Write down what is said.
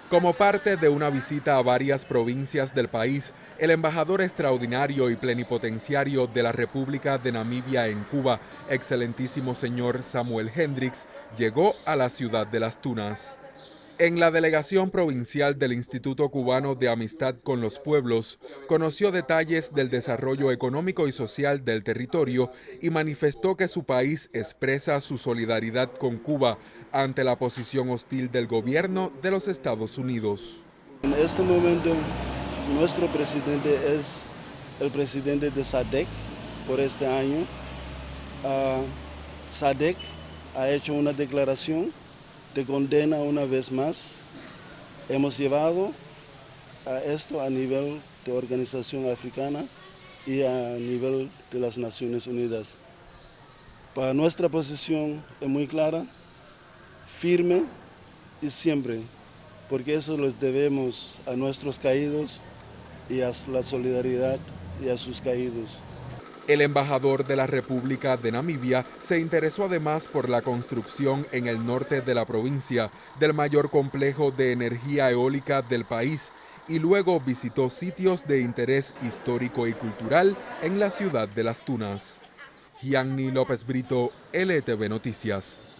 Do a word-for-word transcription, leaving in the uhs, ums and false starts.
Como parte de una visita a varias provincias del país, el embajador extraordinario y plenipotenciario de la República de Namibia en Cuba, excelentísimo señor Samuel Hendricks, llegó a la ciudad de Las Tunas. En la delegación provincial del Instituto Cubano de Amistad con los Pueblos, conoció detalles del desarrollo económico y social del territorio y manifestó que su país expresa su solidaridad con Cuba ante la posición hostil del gobierno de los Estados Unidos. En este momento, nuestro presidente es el presidente de SADC por este año. Uh, SADC ha hecho una declaración de condena una vez más. Hemos llevado a esto a nivel de organización africana y a nivel de las Naciones Unidas. Para nuestra posición es muy clara, firme y siempre, porque eso les debemos a nuestros caídos y a la solidaridad y a sus caídos. El embajador de la República de Namibia se interesó además por la construcción en el norte de la provincia del mayor complejo de energía eólica del país y luego visitó sitios de interés histórico y cultural en la ciudad de Las Tunas. Gianni López Brito, L T V Noticias.